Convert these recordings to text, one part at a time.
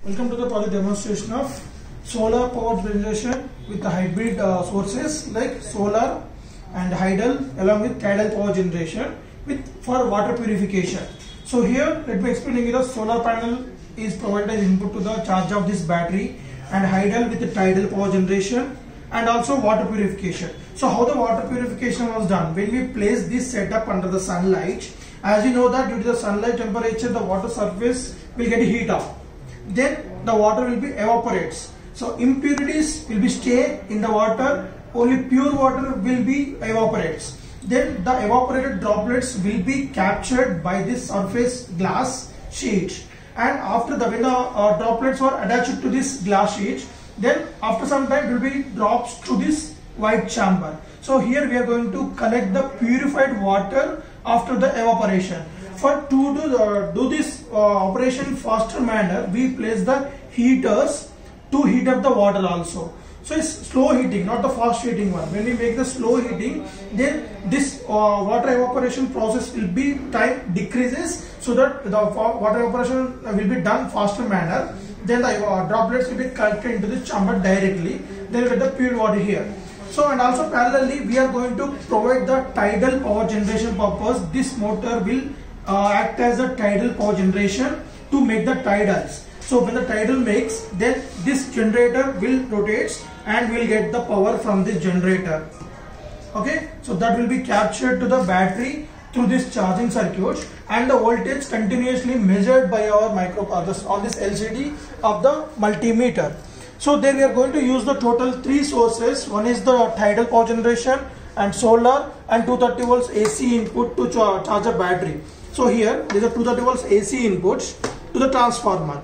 Welcome to the project demonstration of solar power generation with the hybrid sources like solar and hydel along with tidal power generation for water purification. So here let me explain you the solar panel is provided as input to the charge of this battery and hydel with the tidal power generation and also water purification. So how the water purification was done? When we place this setup under the sunlight, as you know that due to the sunlight temperature the water surface will get heat up. Then the water will be evaporates. So impurities will be stay in the water, only pure water will be evaporates. Then the evaporated droplets will be captured by this surface glass sheet, and after the when the droplets are attached to this glass sheet, then after some time will be drops to this white chamber. So here we are going to collect the purified water after the evaporation. To do this operation faster manner, we place the heaters to heat up the water also. So it's slow heating, not the fast heating one. When we make the slow heating, then this water evaporation process will be time decreases, so that the water evaporation will be done faster manner. Then the droplets will be collected into the chamber directly. Then we get the pure water here. So and also parallelly we are going to provide the tidal power generation purpose. This motor will act as a tidal power generation to make the tidals. So when the tidal makes, then this generator will rotates and will get the power from this generator. Okay, so that will be captured to the battery through this charging circuit, and the voltage continuously measured by our on this LCD of the multimeter. So there we are going to use the total 3 sources. One is the tidal power generation and solar and 230 volts AC input to charge a battery. So here there is a 230 volts AC input to the transformer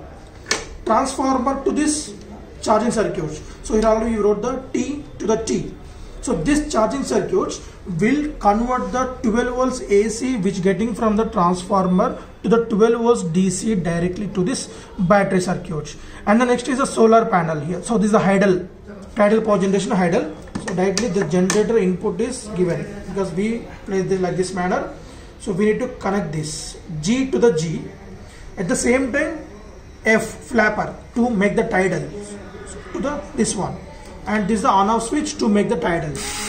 to this charging circuit. So here already you wrote the T to the T. So this charging circuit will convert the 12 volts AC which getting from the transformer to the 12 volts DC directly to this battery circuit. And the next is a solar panel here. So this is the tidal power generation hydel. So directly the generator input is given because we place this like this manner. So we need to connect this G to the G. At the same time F flapper to make the tidal to this one, and this is the on off switch to make the tidal.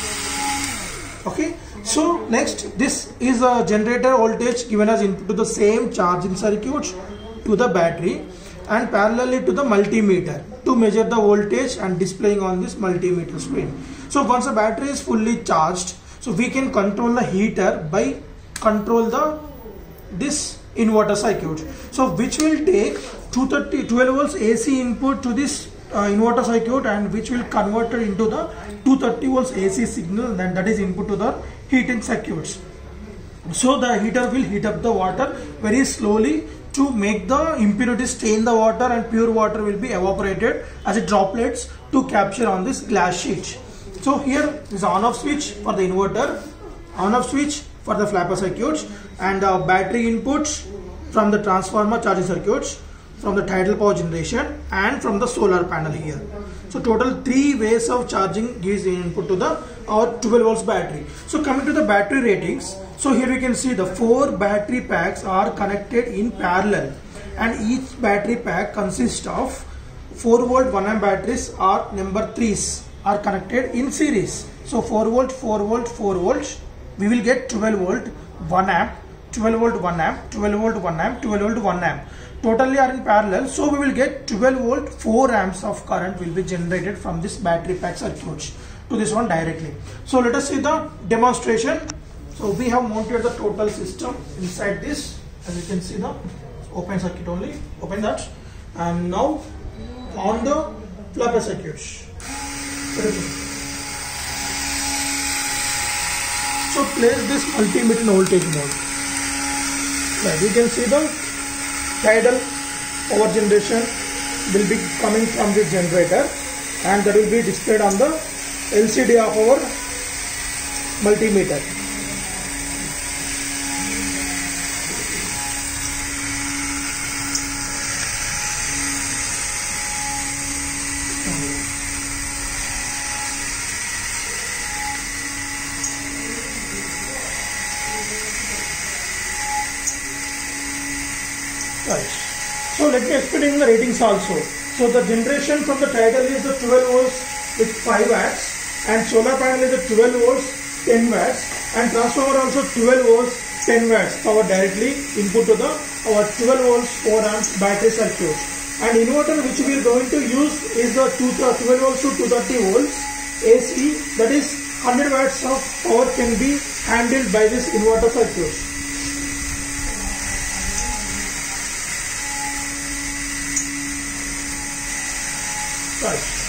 Okay, so next this is a generator voltage given as input to the same charging circuit to the battery and parallelly to the multimeter to measure the voltage and displaying on this multimeter screen. So once the battery is fully charged, so we can control the heater by control this inverter circuit, so which will take 12 volts AC input to this inverter circuit, and which will convert it into the 230 volts AC signal, then that is input to the heating circuits. So the heater will heat up the water very slowly to make the impurities stay in the water, and pure water will be evaporated as a droplets to capture on this glass sheet. So here is on off switch for the inverter, on off switch for the flapper circuits, and battery inputs from the transformer charging circuits, from the tidal power generation, and from the solar panel here. So total 3 ways of charging gives input to our 12 volts battery. So coming to the battery ratings, so here we can see the 4 battery packs are connected in parallel, and each battery pack consists of 4 volt 1 amp batteries or number 3s are connected in series. So 4 volt 4 volt 4 volts, we will get 12 volt 1 amp, 12 volt 1 amp, 12 volt 1 amp, 12 volt 1 amp. Totally are in parallel, so we will get 12 volt 4 amps of current will be generated from this battery pack circuit to this one directly. So let us see the demonstration. So we have mounted the total system inside this, as you can see the open circuit only, open that, and now on the flapper circuit. So place this multimeter in voltage mode. Like you can see the tidal power generation will be coming from this generator, and that will be displayed on the LCD of our multimeter. Right. So let me explain the ratings also. So the generation from the tidal is the 12 volts with 5 watts, and solar panel is the 12 volts 10 watts, and transformer also 12 volts 10 watts power directly input to the our 12 volts 4 amps battery circuit. And inverter which we are going to use is the 12 volts to 230 volts AC, that is 100 watts of power can be handled by this inverter circuit. Right.